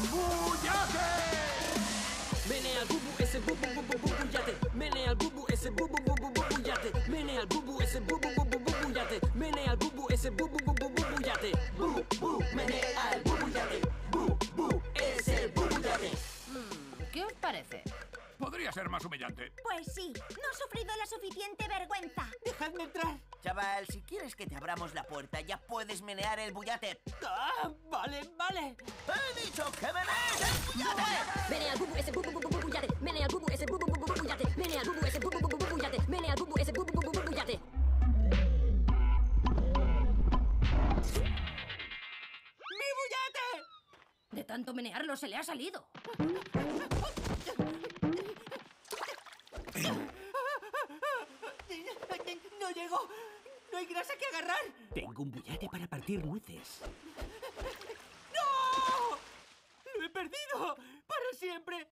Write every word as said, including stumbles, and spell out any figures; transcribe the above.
¡Bullate! Menea el bubu, ese bubu, bubu, bubu, bullate. Menea el bubu, ese bubu, bubu, bubu, bullate. Menea el bubu, ese bubu, bubu, bubu, bullate. Menea el bubu, ese bubu, bubu, bubu, bullate. Bu, bu, menea el bubu, bullate. Bu, bu, es el bubu, bullate. ¿Qué os parece? Podría ser más humillante. Pues sí, no he sufrido la suficiente vergüenza. ¡Dejadme entrar! Chaval, si quieres que te abramos la puerta, ya puedes menear el bullate. Ah, vale, vale. ¡He dicho que menees el bullate! Menea el bubu, ese bubu, bubu, bubu, bullate. Menea el bubu, ese bubu, bubu, bubu, bullate. Menea el bubu, ese bubu, bubu, bubu, bullate. Menea el bubu, ese bubu, bubu, bubu, bullate. ¡Mi bullate! De tanto menearlo se le ha salido. ¡No llego! ¡No hay grasa que agarrar! Tengo un bullate para partir nueces. ¡No! ¡Lo he perdido! ¡Para siempre!